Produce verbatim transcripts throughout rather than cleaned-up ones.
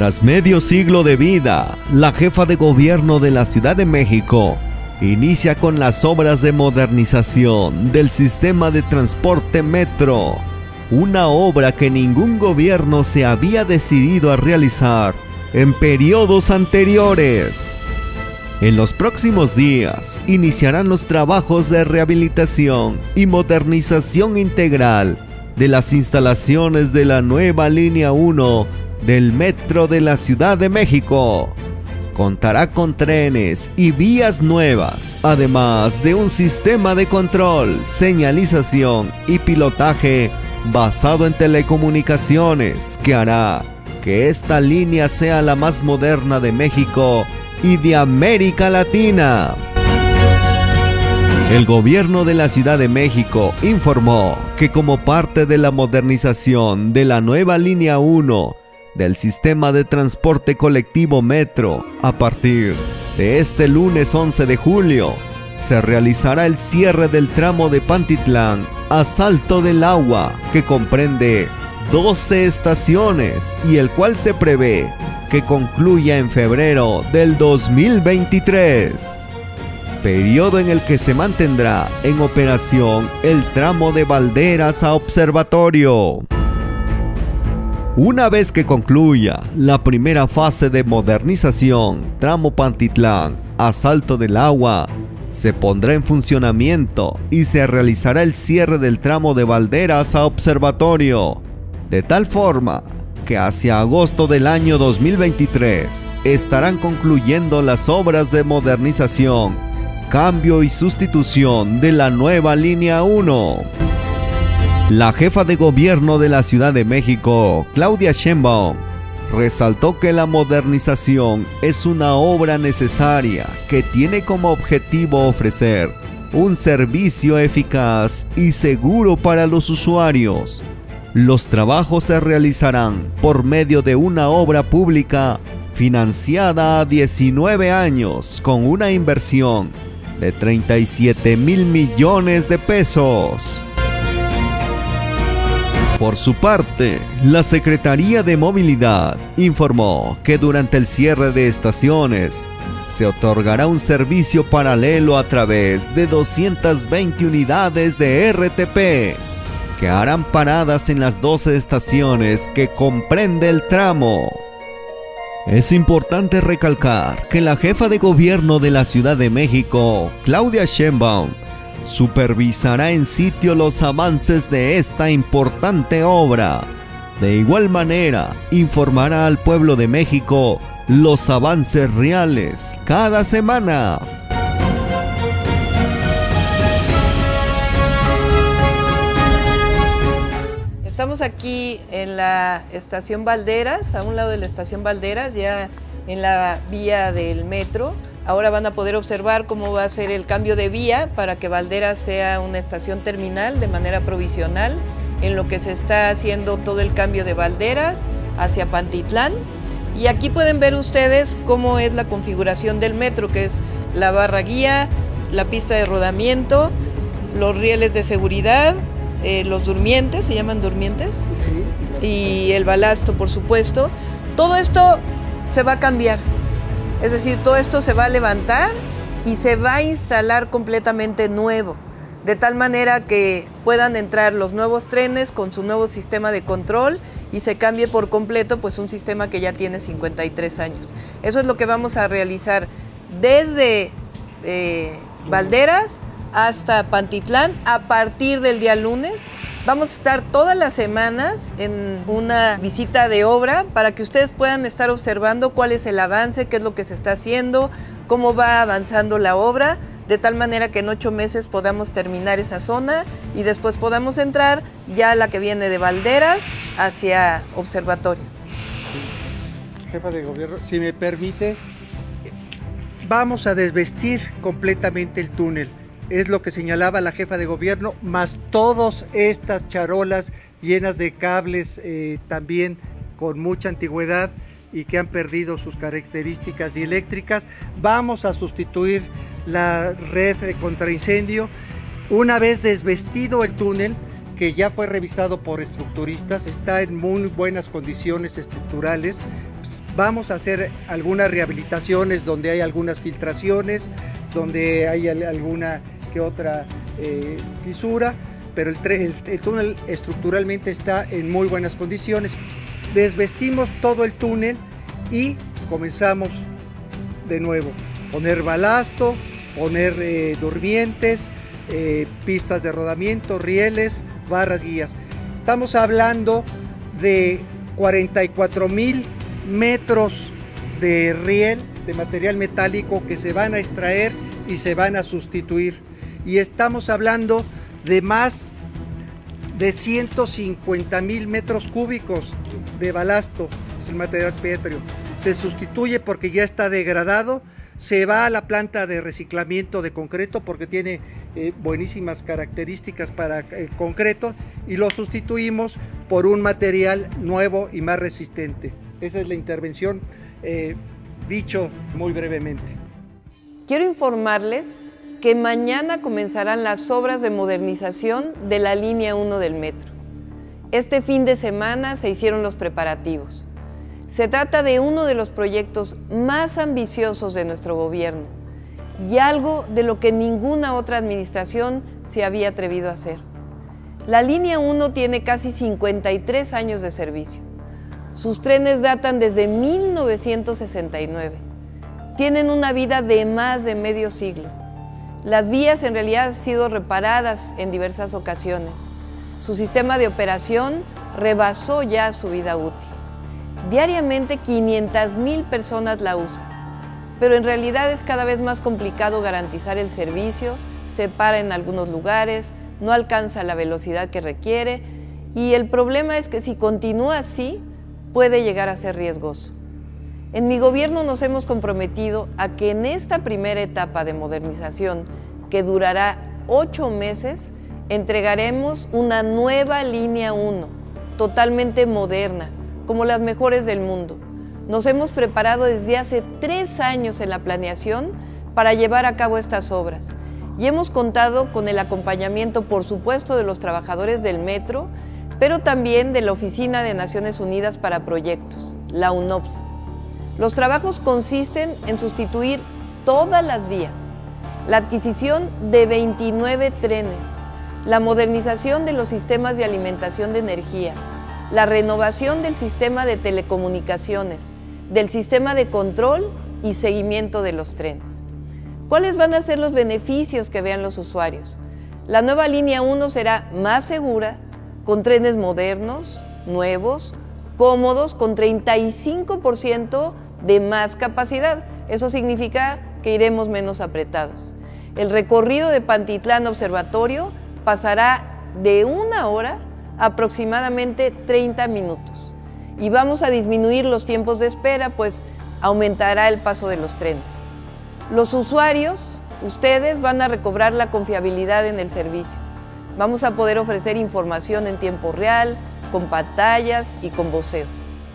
Tras medio siglo de vida, la jefa de gobierno de la Ciudad de México inicia con las obras de modernización del sistema de transporte metro, una obra que ningún gobierno se había decidido a realizar en periodos anteriores. En los próximos días iniciarán los trabajos de rehabilitación y modernización integral de las instalaciones de la nueva línea uno del metro de la Ciudad de México. Contará con trenes y vías nuevas, además de un sistema de control, señalización y pilotaje basado en telecomunicaciones que hará que esta línea sea la más moderna de México y de América Latina. El gobierno de la Ciudad de México informó que como parte de la modernización de la nueva línea uno del sistema de transporte colectivo metro, a partir de este lunes once de julio, se realizará el cierre del tramo de Pantitlán a Salto del Agua, que comprende doce estaciones y el cual se prevé que concluya en febrero del dos mil veintitrés, periodo en el que se mantendrá en operación el tramo de Valderas a Observatorio. Una vez que concluya la primera fase de modernización, tramo Pantitlán a Salto del Agua, se pondrá en funcionamiento y se realizará el cierre del tramo de Valderas a Observatorio, de tal forma que hacia agosto del año dos mil veintitrés estarán concluyendo las obras de modernización, cambio y sustitución de la nueva línea uno. La jefa de gobierno de la Ciudad de México, Claudia Sheinbaum, resaltó que la modernización es una obra necesaria que tiene como objetivo ofrecer un servicio eficaz y seguro para los usuarios. Los trabajos se realizarán por medio de una obra pública financiada a diecinueve años con una inversión de treinta y siete mil millones de pesos. Por su parte, la Secretaría de Movilidad informó que durante el cierre de estaciones se otorgará un servicio paralelo a través de doscientas veinte unidades de R T P que harán paradas en las doce estaciones que comprende el tramo. Es importante recalcar que la jefa de gobierno de la Ciudad de México, Claudia Sheinbaum, supervisará en sitio los avances de esta importante obra. De igual manera, informará al pueblo de México los avances reales cada semana. Estamos aquí en la estación Valderas, a un lado de la estación Valderas, ya en la vía del metro. Ahora van a poder observar cómo va a ser el cambio de vía para que Valderas sea una estación terminal de manera provisional, en lo que se está haciendo todo el cambio de Valderas hacia Pantitlán. Y aquí pueden ver ustedes cómo es la configuración del metro, que es la barra guía, la pista de rodamiento, los rieles de seguridad, eh, los durmientes, se llaman durmientes, sí, y el balasto, por supuesto. Todo esto se va a cambiar. Es decir, todo esto se va a levantar y se va a instalar completamente nuevo, de tal manera que puedan entrar los nuevos trenes con su nuevo sistema de control y se cambie por completo pues un sistema que ya tiene cincuenta y tres años. Eso es lo que vamos a realizar desde eh, Valderas hasta Pantitlán a partir del día lunes. Vamos a estar todas las semanas en una visita de obra para que ustedes puedan estar observando cuál es el avance, qué es lo que se está haciendo, cómo va avanzando la obra, de tal manera que en ocho meses podamos terminar esa zona y después podamos entrar ya a la que viene de Valderas hacia Observatorio. Sí. Jefa de gobierno, si me permite, vamos a desvestir completamente el túnel. Es lo que señalaba la jefa de gobierno, más todas estas charolas llenas de cables eh, también con mucha antigüedad y que han perdido sus características dieléctricas. Vamos a sustituir la red de contraincendio. Una vez desvestido el túnel, que ya fue revisado por estructuristas, está en muy buenas condiciones estructurales, Vamos a hacer algunas rehabilitaciones donde hay algunas filtraciones, donde hay alguna que otra eh, fisura, pero el, el, el túnel estructuralmente está en muy buenas condiciones. Desvestimos todo el túnel y comenzamos de nuevo. Poner balasto, poner eh, durmientes, eh, pistas de rodamiento, rieles, barras, guías. Estamos hablando de cuarenta y cuatro mil metros de riel, de material metálico que se van a extraer y se van a sustituir. Y estamos hablando de más de ciento cincuenta mil metros cúbicos de balasto, es el material pétreo. Se sustituye porque ya está degradado, se va a la planta de reciclamiento de concreto porque tiene eh, buenísimas características para eh, concreto, y lo sustituimos por un material nuevo y más resistente. Esa es la intervención, eh, dicho muy brevemente. Quiero informarles que mañana comenzarán las obras de modernización de la línea uno del metro. Este fin de semana se hicieron los preparativos. Se trata de uno de los proyectos más ambiciosos de nuestro gobierno y algo de lo que ninguna otra administración se había atrevido a hacer. La línea uno tiene casi cincuenta y tres años de servicio. Sus trenes datan desde mil novecientos sesenta y nueve. Tienen una vida de más de medio siglo. Las vías en realidad han sido reparadas en diversas ocasiones. Su sistema de operación rebasó ya su vida útil. Diariamente quinientas mil personas la usan, pero en realidad es cada vez más complicado garantizar el servicio, se para en algunos lugares, no alcanza la velocidad que requiere, y el problema es que si continúa así, puede llegar a ser riesgoso. En mi gobierno nos hemos comprometido a que en esta primera etapa de modernización, que durará ocho meses, entregaremos una nueva línea uno, totalmente moderna, como las mejores del mundo. Nos hemos preparado desde hace tres años en la planeación para llevar a cabo estas obras y hemos contado con el acompañamiento, por supuesto, de los trabajadores del metro, pero también de la Oficina de Naciones Unidas para Proyectos, la UNOPS. Los trabajos consisten en sustituir todas las vías, la adquisición de veintinueve trenes, la modernización de los sistemas de alimentación de energía, la renovación del sistema de telecomunicaciones, del sistema de control y seguimiento de los trenes. ¿Cuáles van a ser los beneficios que vean los usuarios? La nueva línea uno será más segura, con trenes modernos, nuevos, cómodos, con treinta y cinco por ciento de más capacidad. Eso significa que iremos menos apretados. El recorrido de Pantitlán Observatorio pasará de una hora a aproximadamente treinta minutos. Y vamos a disminuir los tiempos de espera, pues aumentará el paso de los trenes. Los usuarios, ustedes, van a recobrar la confiabilidad en el servicio. Vamos a poder ofrecer información en tiempo real, con pantallas y con voceo.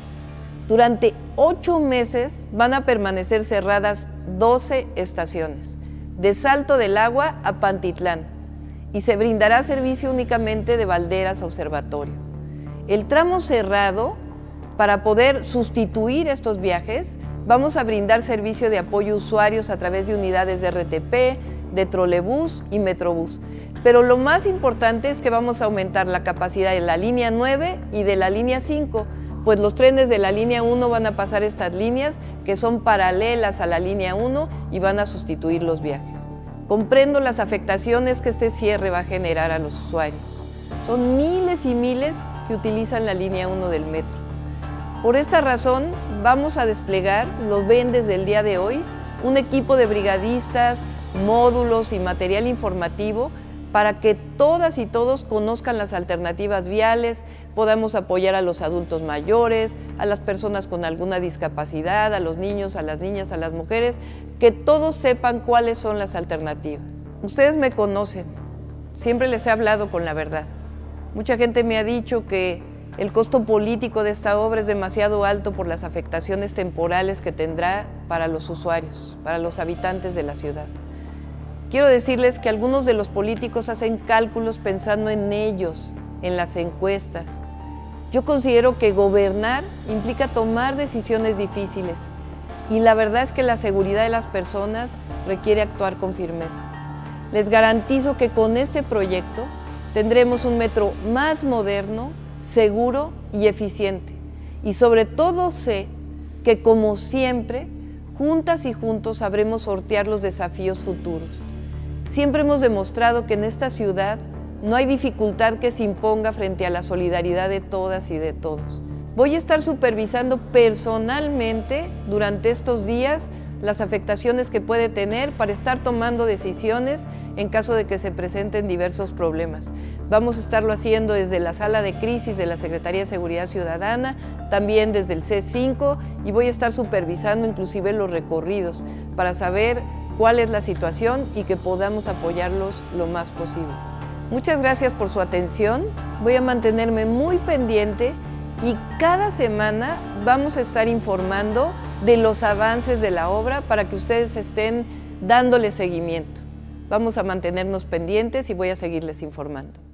Durante ocho meses van a permanecer cerradas doce estaciones, de Salto del Agua a Pantitlán, y se brindará servicio únicamente de Valderas a Observatorio. El tramo cerrado, para poder sustituir estos viajes, vamos a brindar servicio de apoyo a usuarios a través de unidades de R T P, de trolebús y metrobús. Pero lo más importante es que vamos a aumentar la capacidad de la línea nueve y de la línea cinco, pues los trenes de la línea uno van a pasar estas líneas que son paralelas a la línea uno y van a sustituir los viajes. Comprendo las afectaciones que este cierre va a generar a los usuarios. Son miles y miles que utilizan la línea uno del metro. Por esta razón, vamos a desplegar, lo ven desde el día de hoy, un equipo de brigadistas, módulos y material informativo para que todas y todos conozcan las alternativas viales, podamos apoyar a los adultos mayores, a las personas con alguna discapacidad, a los niños, a las niñas, a las mujeres, que todos sepan cuáles son las alternativas. Ustedes me conocen, siempre les he hablado con la verdad. Mucha gente me ha dicho que el costo político de esta obra es demasiado alto por las afectaciones temporales que tendrá para los usuarios, para los habitantes de la ciudad. Quiero decirles que algunos de los políticos hacen cálculos pensando en ellos, en las encuestas, Yo considero que gobernar implica tomar decisiones difíciles y la verdad es que la seguridad de las personas requiere actuar con firmeza. Les garantizo que con este proyecto tendremos un metro más moderno, seguro y eficiente. Y sobre todo sé que, como siempre, juntas y juntos sabremos sortear los desafíos futuros. Siempre hemos demostrado que en esta ciudad no hay dificultad que se imponga frente a la solidaridad de todas y de todos. Voy a estar supervisando personalmente durante estos días las afectaciones que puede tener para estar tomando decisiones en caso de que se presenten diversos problemas. Vamos a estarlo haciendo desde la sala de crisis de la Secretaría de Seguridad Ciudadana, también desde el C cinco, y voy a estar supervisando inclusive los recorridos para saber cuál es la situación y que podamos apoyarlos lo más posible. Muchas gracias por su atención. Voy a mantenerme muy pendiente y cada semana vamos a estar informando de los avances de la obra para que ustedes estén dándole seguimiento. Vamos a mantenernos pendientes y voy a seguirles informando.